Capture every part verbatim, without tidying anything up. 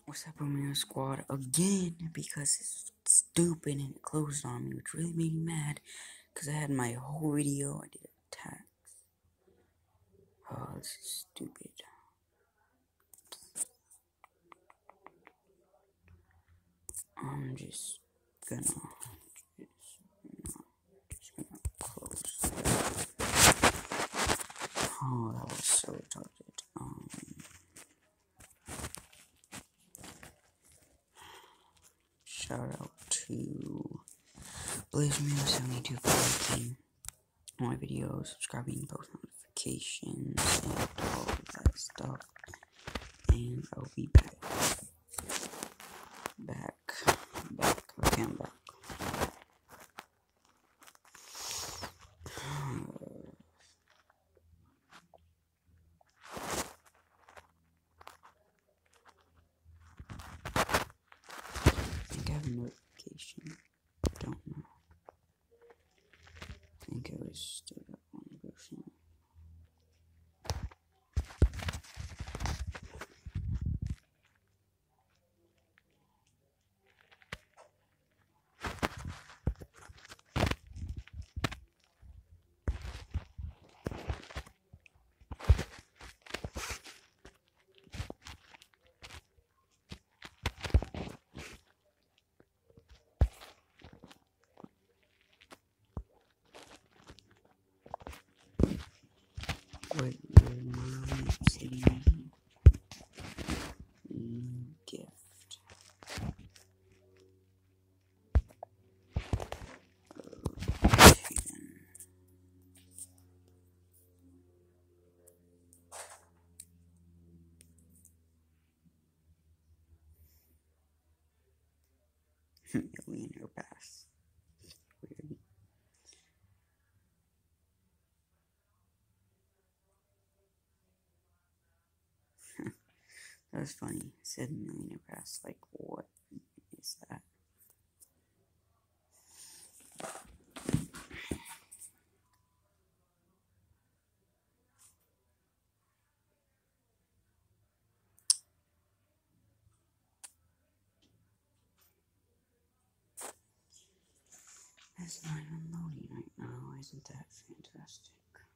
What's up, Ramirez Squad again? Because it's stupid and it closed on me, which really made me mad. Because I had my whole video, I did attacks. Oh, this is stupid. I'm just gonna, just, just gonna close that. Oh, that was so retarded. Um, shout out to Blazeman seventy-two for liking my videos, subscribing, post notifications, and all of that stuff. And I'll be back. Back. Back. Okay, I'm back. I think I have a notification. Don't know. I think I was still got one person. What your mom sitting gift. Millionaire pass. Weird. That was funny. It said millionaire pass. Like, what is that? That's not even loading right now. Isn't that fantastic?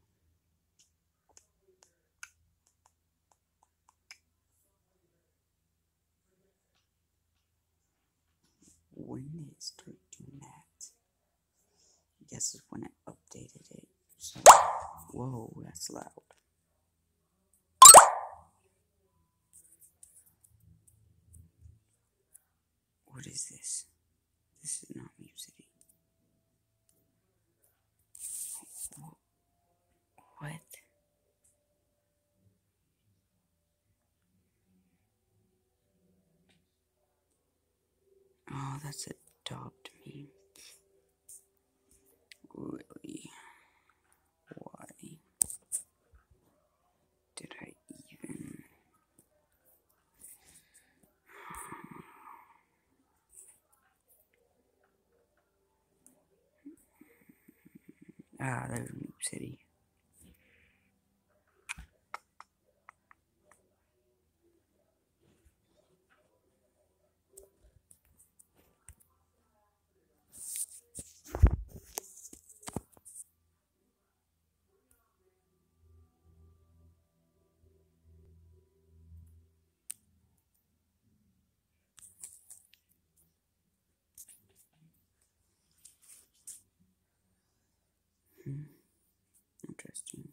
When did it start doing that? I guess it's when I updated it. So, whoa, that's loud. What is this? This is not music. What? Oh, that's adopt me. Really? Why did I even? Ah, there's Noob City. Hmm. Interesting.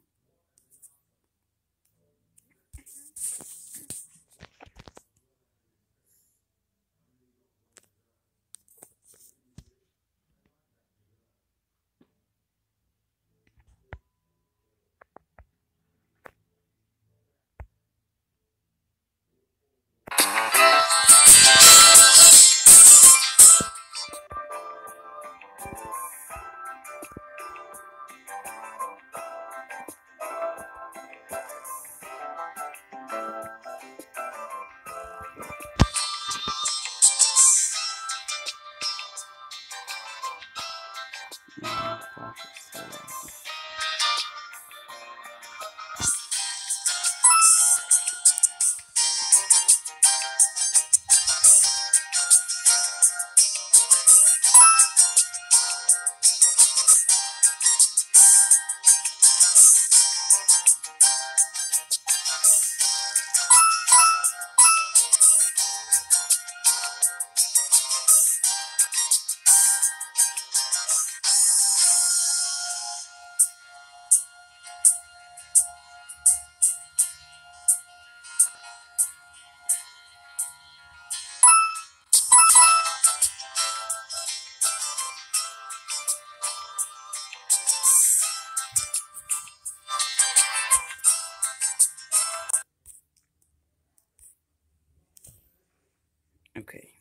Okay.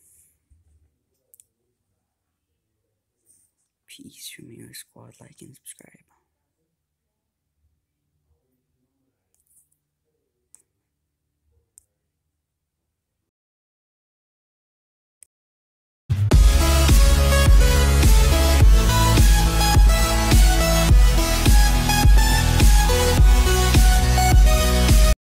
Peace, Ramirez Squad, like and subscribe.